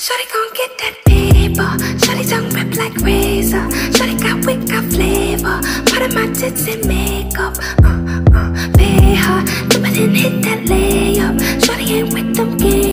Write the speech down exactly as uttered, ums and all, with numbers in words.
Shawty gon' get that paper. Shawty tongue rip like razor. Shawty got wit, got flavor. Part of my tits and makeup. Uh, uh, pay her, do it and hit that later.